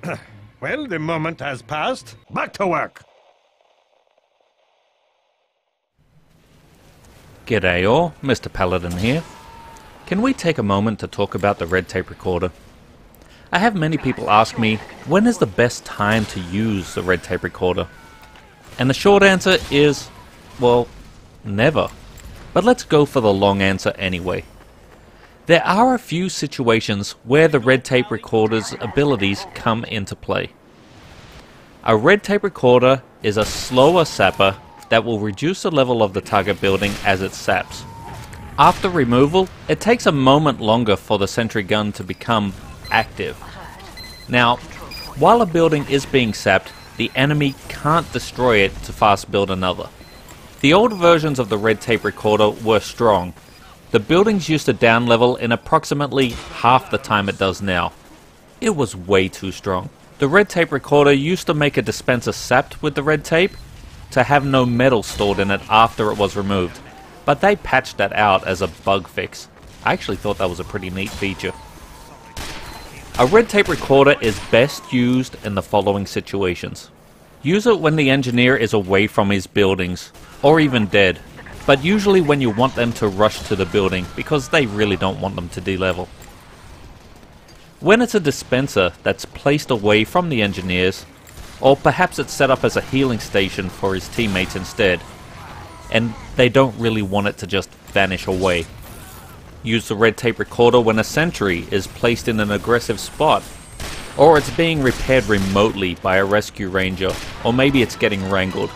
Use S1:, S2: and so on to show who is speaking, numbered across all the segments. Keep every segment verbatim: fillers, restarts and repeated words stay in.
S1: Well, the moment has passed. Back to work.
S2: G'day all, MrPaladin here. Can we take a moment to talk about the red tape recorder? I have many people ask me, when is the best time to use the red tape recorder? And the short answer is, well, never. But let's go for the long answer anyway. There are a few situations where the red tape recorder's abilities come into play. A red tape recorder is a slower sapper that will reduce the level of the target building as it saps. After removal, it takes a moment longer for the sentry gun to become active. Now, while a building is being sapped, the enemy can't destroy it to fast build another. The old versions of the red tape recorder were strong. The buildings used to down level in approximately half the time it does now. It was way too strong. The red tape recorder used to make a dispenser sapped with the red tape to have no metal stored in it after it was removed, but they patched that out as a bug fix. I actually thought that was a pretty neat feature. A red tape recorder is best used in the following situations. Use it when the engineer is away from his buildings, or even dead, but usually when you want them to rush to the building because they really don't want them to de-level. When it's a dispenser that's placed away from the engineers, or perhaps it's set up as a healing station for his teammates instead, and they don't really want it to just vanish away. Use the red tape recorder when a sentry is placed in an aggressive spot, or it's being repaired remotely by a rescue ranger, or maybe it's getting wrangled.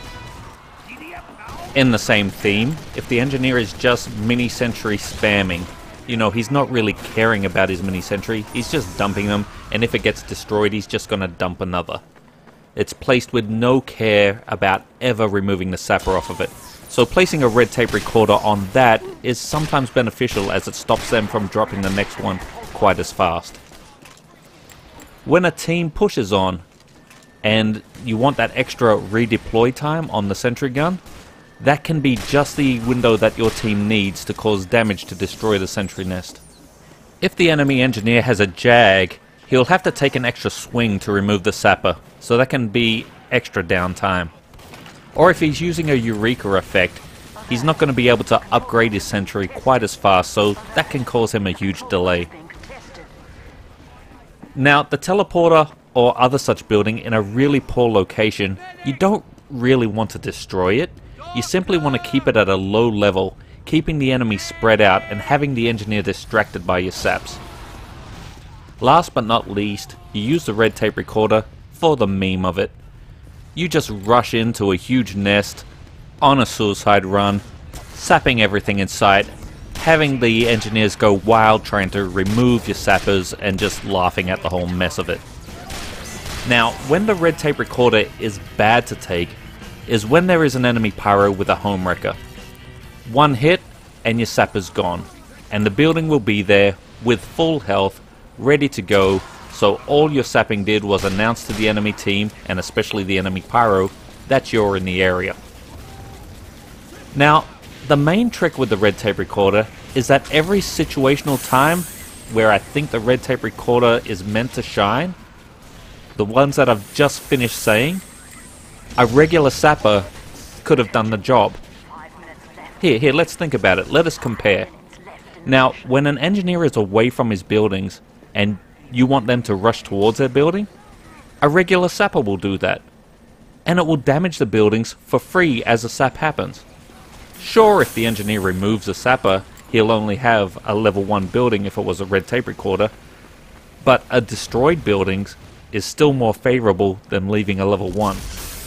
S2: In the same theme, if the engineer is just mini sentry spamming, you know, he's not really caring about his mini sentry, he's just dumping them, and if it gets destroyed, he's just gonna dump another. It's placed with no care about ever removing the sapper off of it. So placing a red tape recorder on that is sometimes beneficial as it stops them from dropping the next one quite as fast. When a team pushes on and you want that extra redeploy time on the sentry gun, that can be just the window that your team needs to cause damage to destroy the sentry nest. If the enemy engineer has a jag, he'll have to take an extra swing to remove the sapper, so that can be extra downtime. Or if he's using a Eureka effect, he's not going to be able to upgrade his sentry quite as fast, so that can cause him a huge delay. Now, the teleporter or other such building in a really poor location, you don't really want to destroy it. You simply want to keep it at a low level, keeping the enemy spread out and having the engineer distracted by your saps. Last but not least, you use the red tape recorder for the meme of it. You just rush into a huge nest on a suicide run, sapping everything in sight, having the engineers go wild trying to remove your sappers and just laughing at the whole mess of it. Now, when the red tape recorder is bad to take is when there is an enemy pyro with a home wrecker. One hit and your sapper's gone, and the building will be there with full health, ready to go, so all your sapping did was announce to the enemy team, and especially the enemy pyro, that you're in the area. Now, the main trick with the red tape recorder is that every situational time where I think the red tape recorder is meant to shine, the ones that I've just finished saying, a regular sapper could have done the job. Here, here, let's think about it. Let us compare. Now, when an engineer is away from his buildings and you want them to rush towards their building, a regular sapper will do that. And it will damage the buildings for free as the sap happens. Sure, if the engineer removes the sapper, he'll only have a level one building if it was a red tape recorder, but a destroyed building is still more favorable than leaving a level one.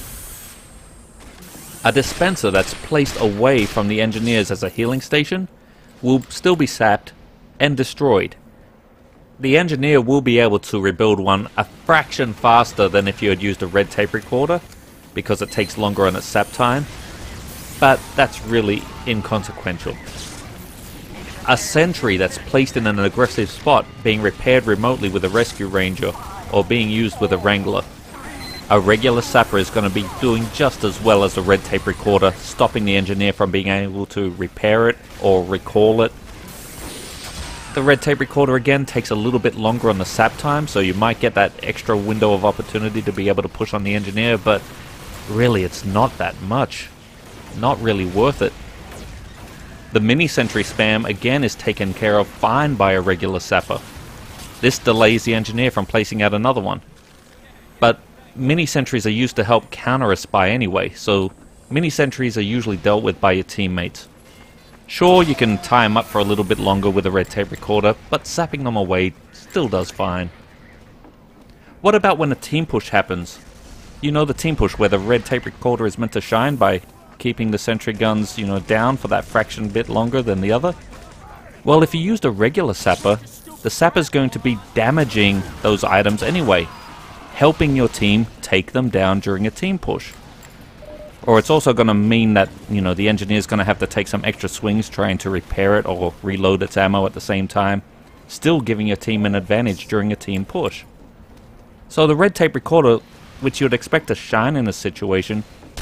S2: A dispenser that's placed away from the engineers as a healing station will still be sapped and destroyed. The engineer will be able to rebuild one a fraction faster than if you had used a red tape recorder, because it takes longer on its sap time, but that's really inconsequential. A sentry that's placed in an aggressive spot being repaired remotely with a rescue ranger or being used with a wrangler, a regular sapper is going to be doing just as well as a red tape recorder, stopping the engineer from being able to repair it or recall it. The red tape recorder again takes a little bit longer on the sap time, so you might get that extra window of opportunity to be able to push on the engineer, but really it's not that much. Not really worth it. The mini sentry spam again is taken care of fine by a regular sapper. This delays the engineer from placing out another one. But mini sentries are used to help counter a spy anyway, so mini sentries are usually dealt with by your teammates. Sure, you can tie them up for a little bit longer with a red tape recorder, but sapping them away still does fine. What about when a team push happens? You know, the team push where the red tape recorder is meant to shine by keeping the sentry guns, you know, down for that fraction bit longer than the other? Well, if you used a regular sapper, the sapper's going to be damaging those items anyway, helping your team take them down during a team push. Or it's also going to mean that, you know, the engineer's going to have to take some extra swings trying to repair it or reload its ammo at the same time, still giving your team an advantage during a team push. So the red tape recorder, which you'd expect to shine in this situation,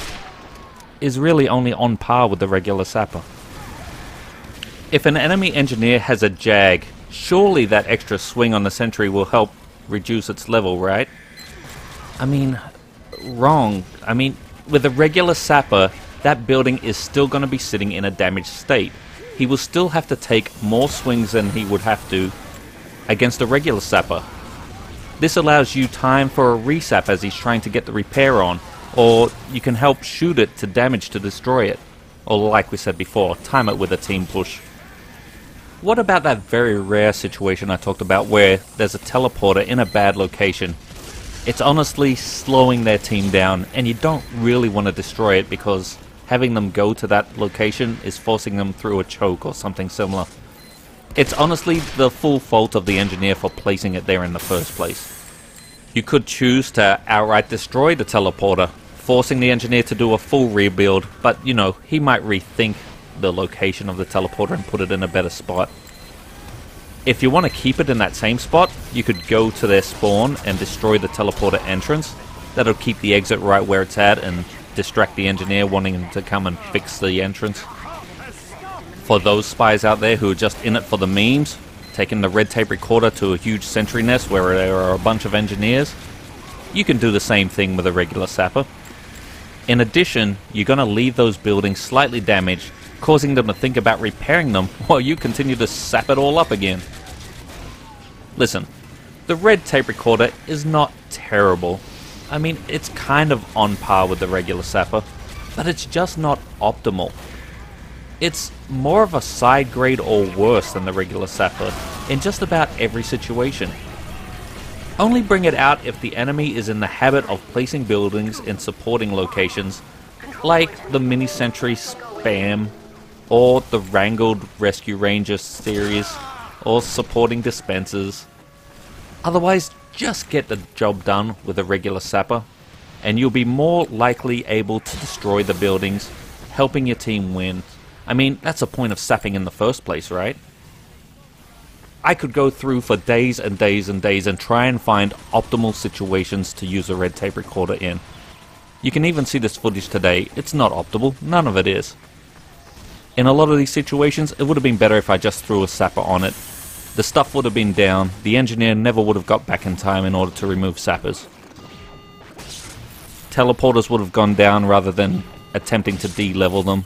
S2: is really only on par with the regular sapper. If an enemy engineer has a jag, surely that extra swing on the sentry will help reduce its level, right? I mean, wrong. I mean, with a regular sapper, that building is still going to be sitting in a damaged state. He will still have to take more swings than he would have to against a regular sapper. This allows you time for a resap as he's trying to get the repair on, or you can help shoot it to damage to destroy it, or like we said before, time it with a team push. What about that very rare situation I talked about where there's a teleporter in a bad location? It's honestly slowing their team down, and you don't really want to destroy it because having them go to that location is forcing them through a choke or something similar. It's honestly the full fault of the engineer for placing it there in the first place. You could choose to outright destroy the teleporter, forcing the engineer to do a full rebuild, but you know, he might rethink the location of the teleporter and put it in a better spot. If you want to keep it in that same spot, you could go to their spawn and destroy the teleporter entrance. That'll keep the exit right where it's at and distract the engineer wanting him to come and fix the entrance. For those spies out there who are just in it for the memes, taking the red tape recorder to a huge sentry nest where there are a bunch of engineers, you can do the same thing with a regular sapper. In addition, you're going to leave those buildings slightly damaged, causing them to think about repairing them while you continue to sap it all up again. Listen, the red tape recorder is not terrible. I mean, it's kind of on par with the regular sapper, but it's just not optimal. It's more of a side grade or worse than the regular sapper in just about every situation. Only bring it out if the enemy is in the habit of placing buildings in supporting locations, like the mini sentry spam, or the Wrangled Rescue Ranger series, or supporting dispensers. Otherwise, just get the job done with a regular sapper, and you'll be more likely able to destroy the buildings, helping your team win. I mean, that's the point of sapping in the first place, right? I could go through for days and days and days and try and find optimal situations to use a red tape recorder in. You can even see this footage today. It's not optimal. None of it is. In a lot of these situations, it would have been better if I just threw a sapper on it. The stuff would have been down. The engineer never would have got back in time in order to remove sappers. Teleporters would have gone down rather than attempting to de-level them.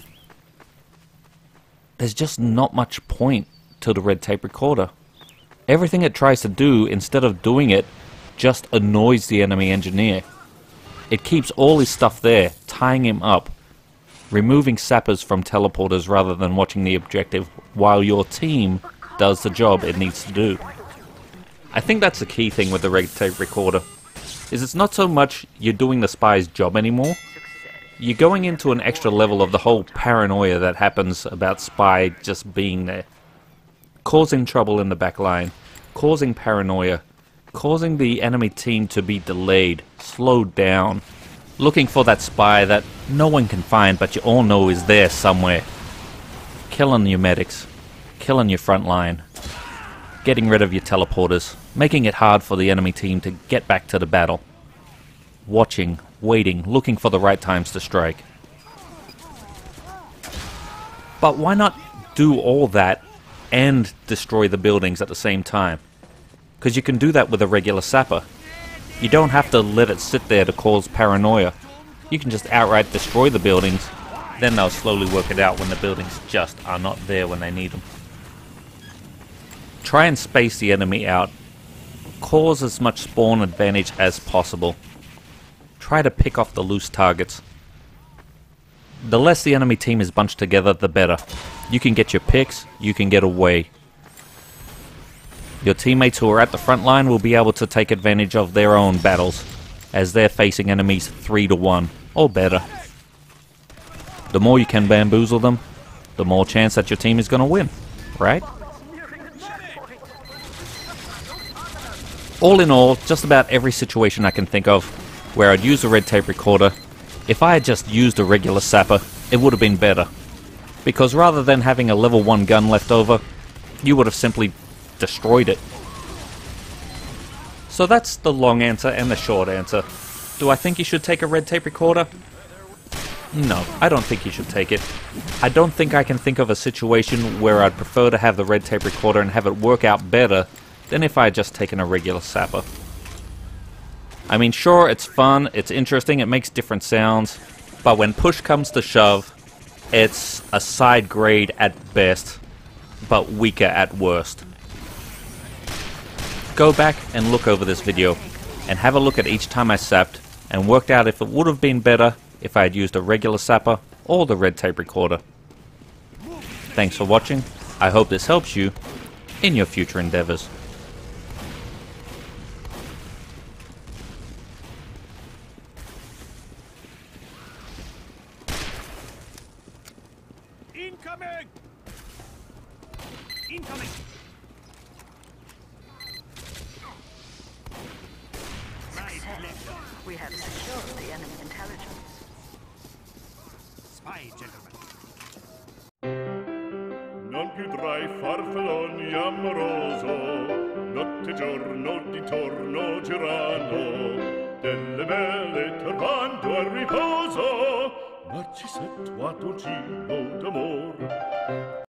S2: There's just not much point to the red tape recorder. Everything it tries to do, instead of doing it, just annoys the enemy engineer. It keeps all his stuff there, tying him up, removing sappers from teleporters rather than watching the objective while your team does the job it needs to do. I think that's the key thing with the red tape recorder, is it's not so much you're doing the spy's job anymore, you're going into an extra level of the whole paranoia that happens about spy just being there. Causing trouble in the back line, causing paranoia, causing the enemy team to be delayed, slowed down, looking for that spy that no one can find but you all know is there somewhere. Killing your medics, killing your front line, getting rid of your teleporters, making it hard for the enemy team to get back to the battle. Watching, waiting, looking for the right times to strike. But why not do all that and destroy the buildings at the same time. Because you can do that with a regular sapper. You don't have to let it sit there to cause paranoia. You can just outright destroy the buildings, then they'll slowly work it out when the buildings just are not there when they need them. Try and space the enemy out. Cause as much spawn advantage as possible. Try to pick off the loose targets. The less the enemy team is bunched together, the better. You can get your picks, you can get away. Your teammates who are at the front line will be able to take advantage of their own battles, as they're facing enemies three to one, or better. The more you can bamboozle them, the more chance that your team is going to win, right? All in all, just about every situation I can think of where I'd use a red tape recorder, if I had just used a regular sapper, it would have been better. Because rather than having a level one gun left over, you would have simply destroyed it. So that's the long answer and the short answer. Do I think you should take a red tape recorder? No, I don't think you should take it. I don't think I can think of a situation where I'd prefer to have the red tape recorder and have it work out better than if I had just taken a regular sapper. I mean, sure, it's fun, it's interesting, it makes different sounds, but when push comes to shove, it's a side grade at best, but weaker at worst. Go back and look over this video, and have a look at each time I sapped, and worked out if it would have been better if I had used a regular sapper or the red tape recorder. Thanks for watching. I hope this helps you in your future endeavors.
S1: Incoming! Incoming!
S3: Success. We have secured the enemy intelligence.
S1: Spy, gentlemen.
S4: Non più tra i farfalloni amoroso, notte e giorno d'intorno girano, delle belle turbando al riposo, ma ci sento a dolcino d'amor.